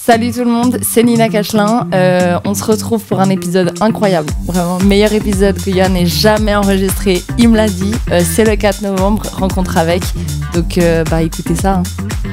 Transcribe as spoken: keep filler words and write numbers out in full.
Salut tout le monde, c'est Nina Cachelin. Euh, on se retrouve pour un épisode incroyable. Vraiment, meilleur épisode que Yann ait jamais enregistré. Il me l'a dit. Euh, c'est le quatre novembre, rencontre avec. Donc, euh, bah écoutez ça. Hein.